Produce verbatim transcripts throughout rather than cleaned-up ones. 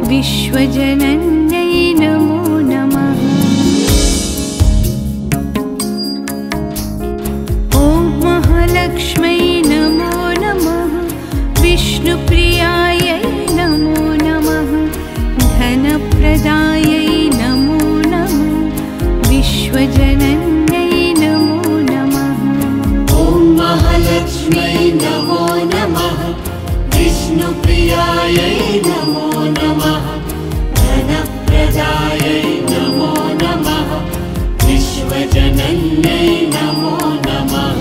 विश्वजनन्यै नमो नमः। ॐ महालक्ष्मै नमो नमः। विष्णुप्रियायै नमो नमः। धनप्रदायै नमो नमः। विश्वजनन्यै नमो नमः। ॐ महालक्ष्मै नमो नमः। विष्णुप्रियायै नमो नमः। धनप्रदायै नमो नमः। विश्वजनन्यै नमो नमः।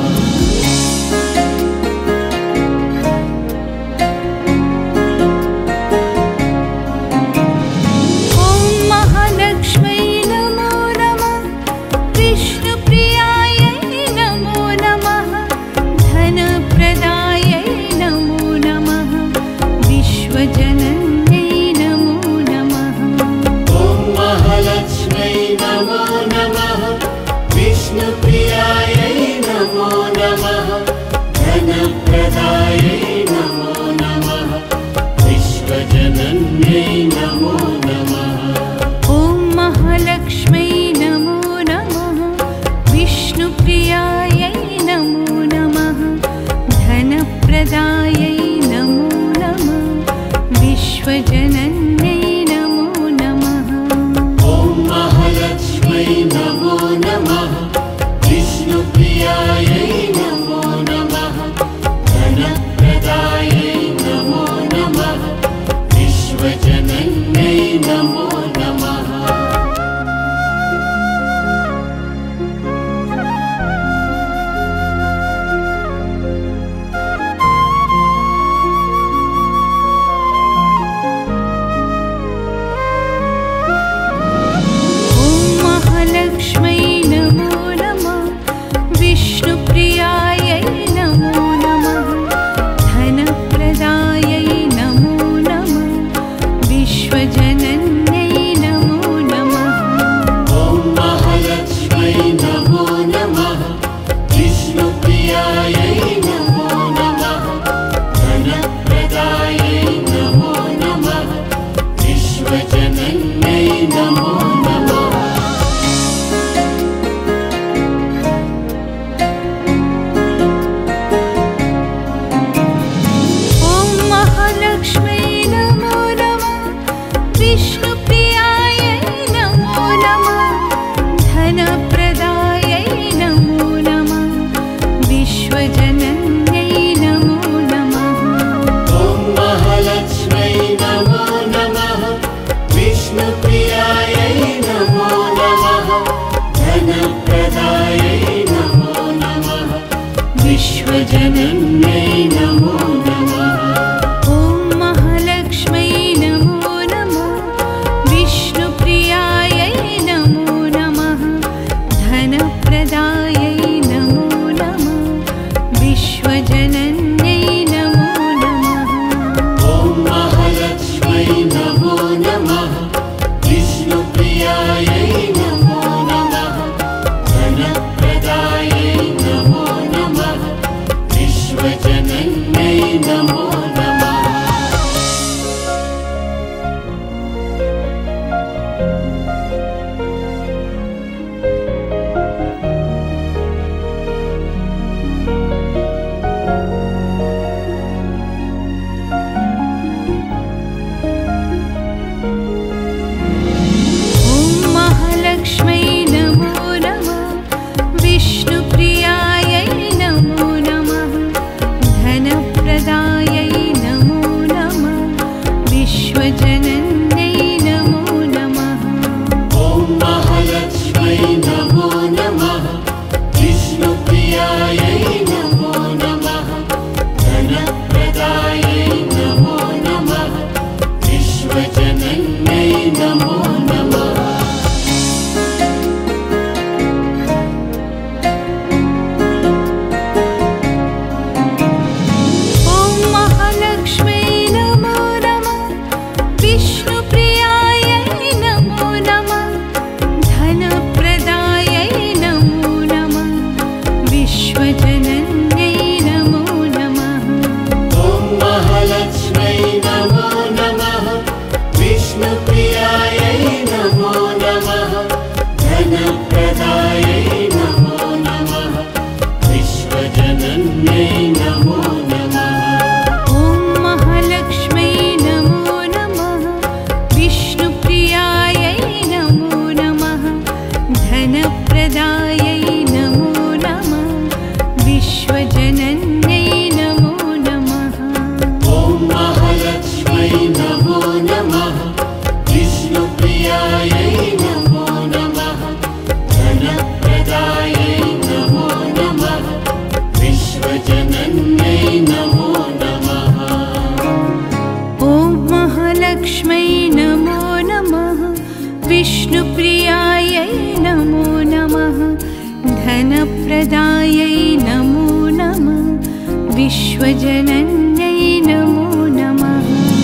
ॐ महालक्ष्मै नमो नमः। विष्णुप्रियायै नमो नमः। धनप्रदायै नमो नमः। विश्वजनन्यै नमो नमः। ॐ महालक्ष्मै नमो नमः। विष्णुप्रियायै नमो नमः। धनप्रदायै नमो नमः। विश्वजनन्यै नमो नमः। ॐ महालक्ष्मै नमो नमः। विष्णुप्रियायै नमो नमः। धनप्रदायै नमो नमः। महालक्ष्मै नमो नमः विष्णुप्रियायै नमो नमः धनप्रदायै नमो नमः विश्वजनन्यै नमो नमः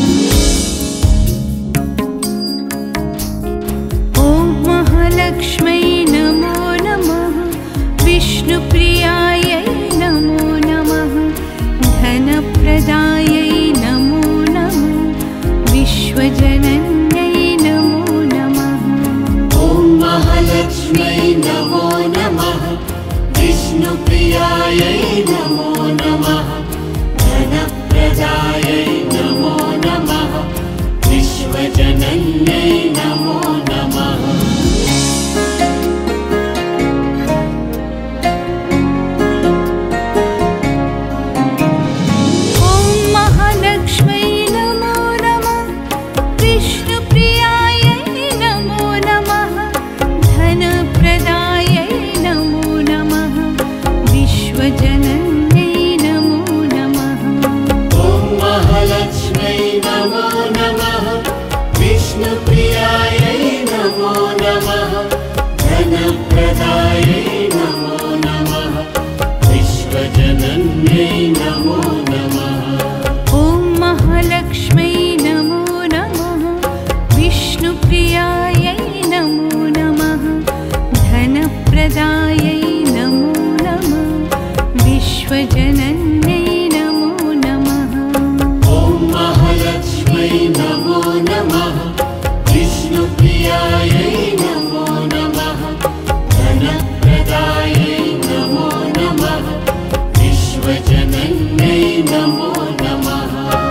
ॐ महालक्ष्मै नमो नमः विष्णुप्रियायै नमो नमः धनप्रदायै नमो नमः विश्वजनन्यै नमो नमः ॐ महालक्ष्म्यै नमो नमः विष्णुप्रियायै नमो नमः धनप्रदायै नमो नमः विश्वजनन्यै नमो नमः विष्णुप्रियायै नमो नमः धनप्रदायै नमो नमः विश्वजनन्यै नमो नमः ॐ महालक्ष्मै नमो नमः विष्णुप्रियायै नमो नमः धनप्रदायै नमो नमः विश्वजनन्यै नमो नमः ॐ महालक्ष्म्यै नमो नमः विष्णुप्रियायै नमो नमः धनप्रदायै नमो नमः विश्वजनन्यै नमो नमः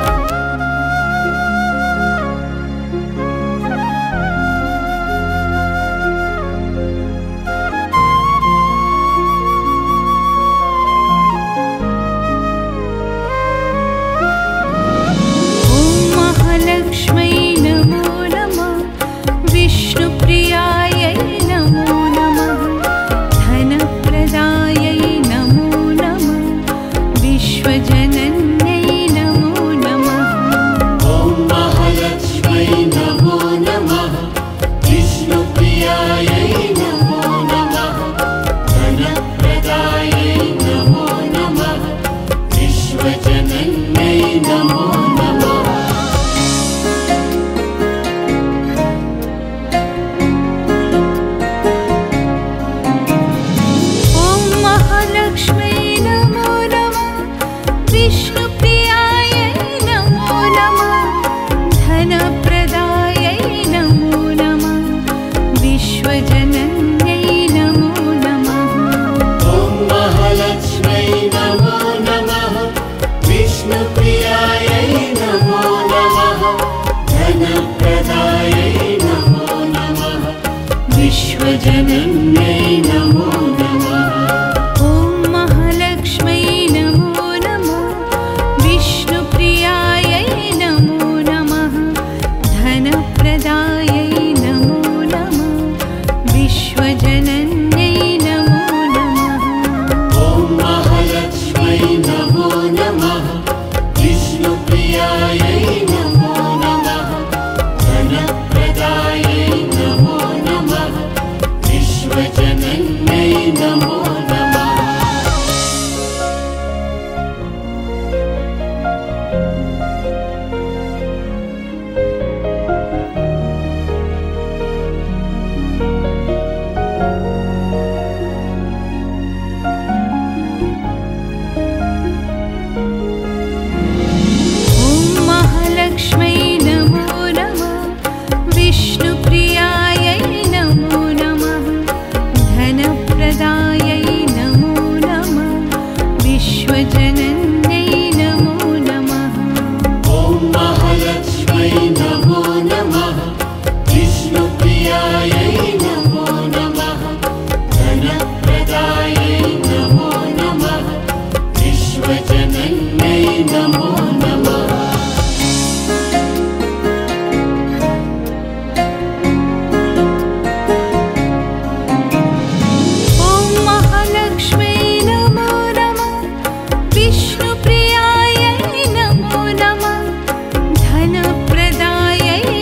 विश्वजनन्यै नमो नमः ॐ महालक्ष्मै नमो नमः विष्णुप्रियायै नमो नमः धनप्रदायै नमो नमः विश्वजनन्यै नमो नमः ॐ महालक्ष्म्यै नमो नमः विष्णुप्रियायै नमो नमः धनप्रदायै नमो नमः विश्वजनन्यै नमो नमः ॐ महालक्ष्मै नमो नमः विष्णुप्रियायै नमो नमः धनप्रदायै नमो नमः विश्वजनन्यै नमो नमः ॐ महालक्ष्म्यै नमो नमः विष्णुप्रियायै नमो नमः धनप्रदायै नमो नमः विश्वजनन्यै नमो नमः ॐ महालक्ष्मै नमो नमः विष्णुप्रियायै नमो नमः धनप्रदायै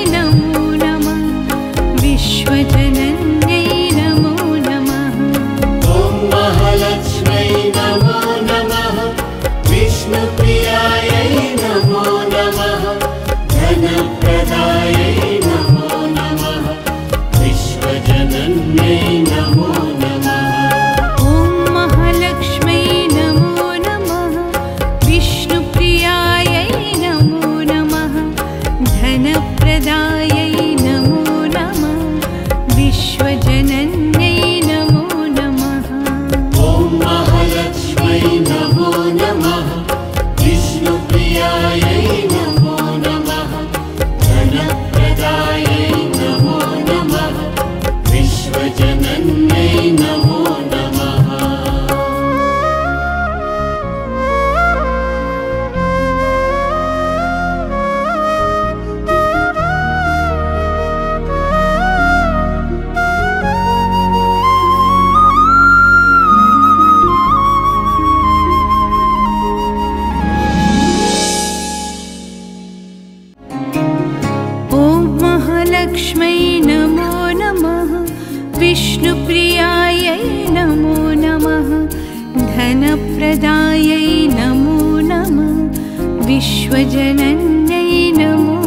महालक्ष्मै नमो नमः विष्णुप्रियायै नमो नमः धनप्रदायै नमो नमः विश्वजनन्यै नमो